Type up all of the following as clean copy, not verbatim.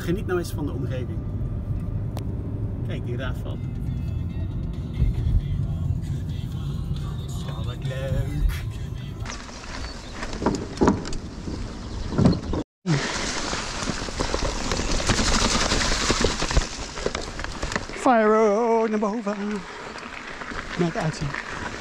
geniet nou eens van de omgeving. Kijk, die raadval. Ja, wat leuk. Fire naar boven. Naar het uitzien.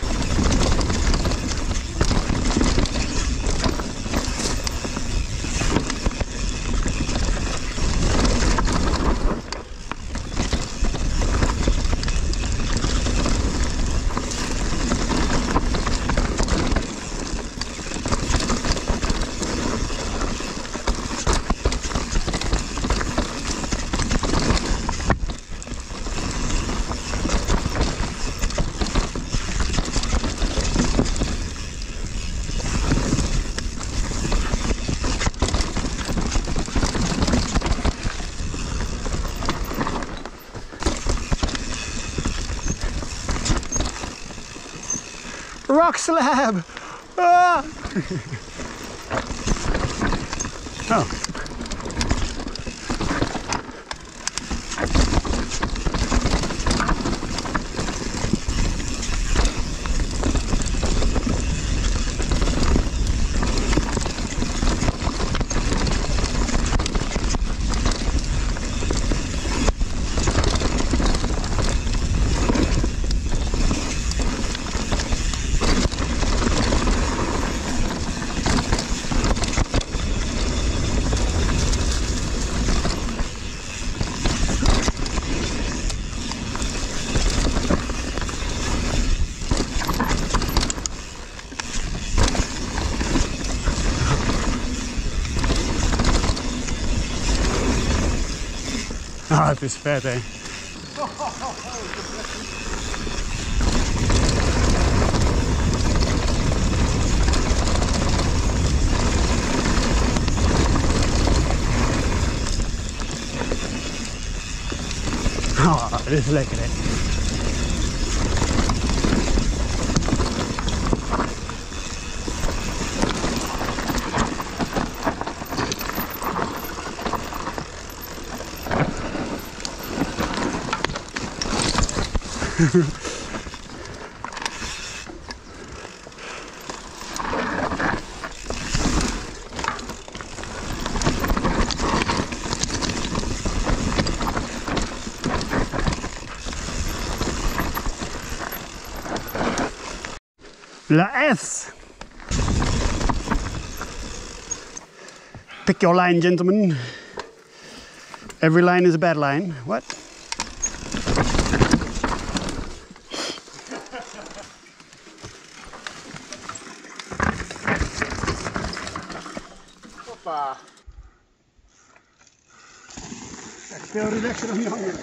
Rock slab! Ah! Oh. Ah, het is vet, hè. Oh, dit is lekker, hè. La S. Pick your line, gentlemen. Every line is a bad line. What? Hoppa. Kijk, veel relaxer dan die andere.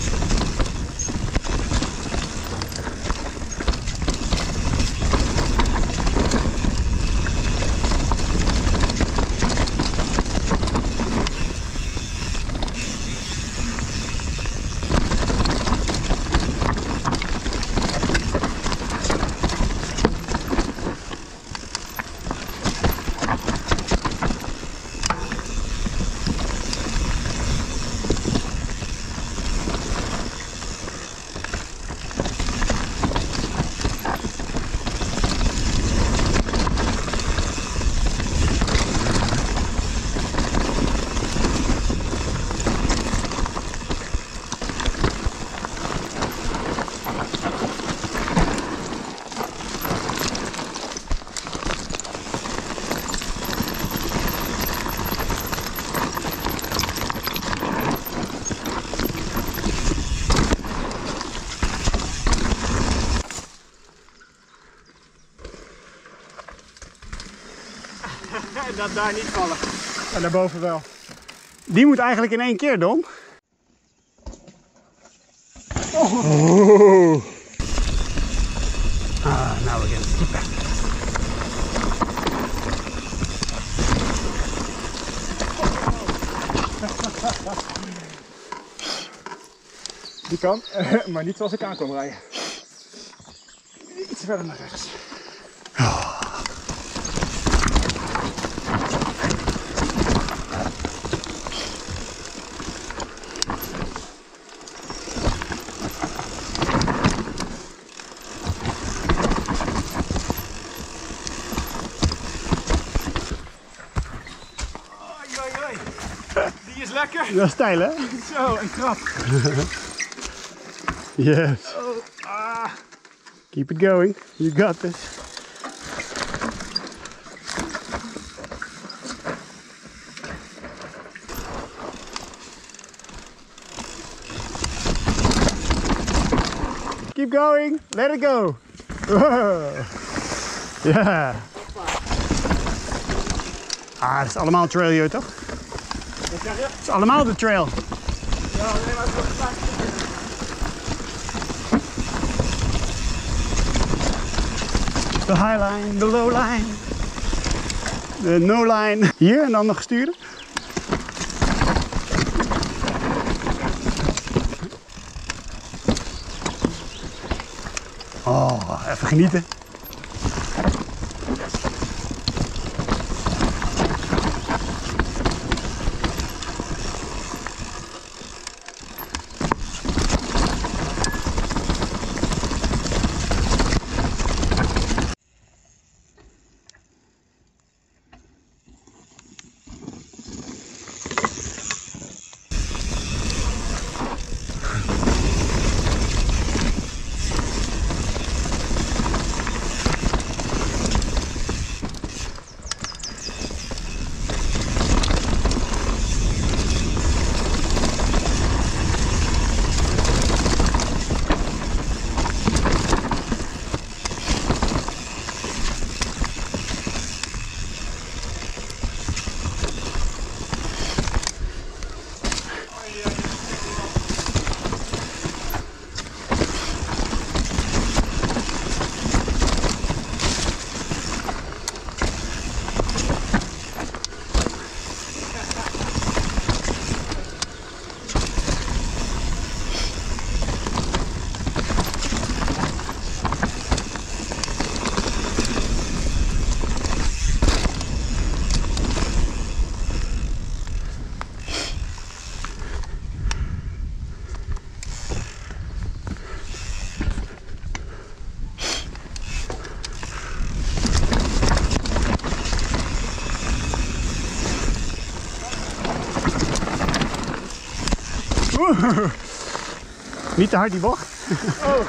Dat daar niet vallen. En daarboven wel. Die moet eigenlijk in één keer, Dom. Oh. Ah, nou again. Die kan, maar niet zoals ik aan kwam rijden. Iets verder naar rechts. Oh. Die is lekker. Dat is stijl, hè? Zo, een krab. Yes. Oh, ah. Keep it going. You got this. Keep going. Let it go. Ja. Ah, dat is allemaal trail hier, toch? Wat zeg je? Het is allemaal de trail. Ja, nee, maar het wordt vaak. De highline, de lowline, de no-line. Hier en dan nog sturen. Oh, even genieten. Niet te hard die bocht. Oh.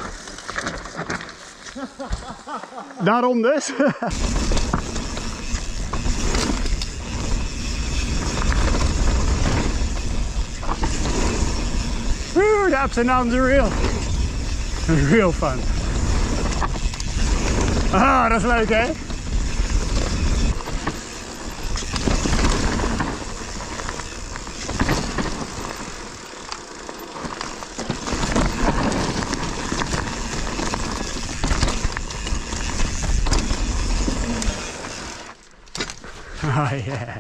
Daarom dus. Woo, the ups and downs are real. Real fun. Ah, dat is leuk, hè? Oh yeah.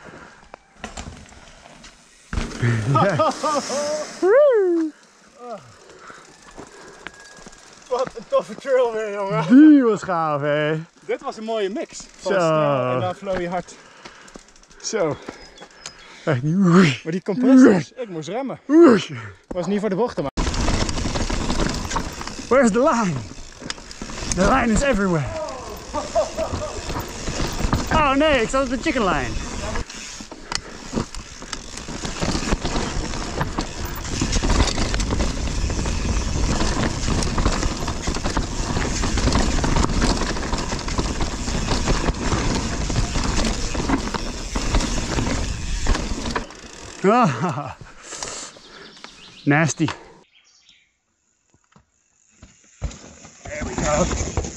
Wat een toffe trail weer, jongen. Die was gaaf, hè? Dit was een mooie mix. Van Zo. snel en dan flow je hard. Zo. Echt niet. Maar die compressors, ik moest remmen. Was niet voor de bochten, maar. Where's the line? The line is everywhere. Oh nee, ik zat op de chicken line. Ah, nasty. There we go.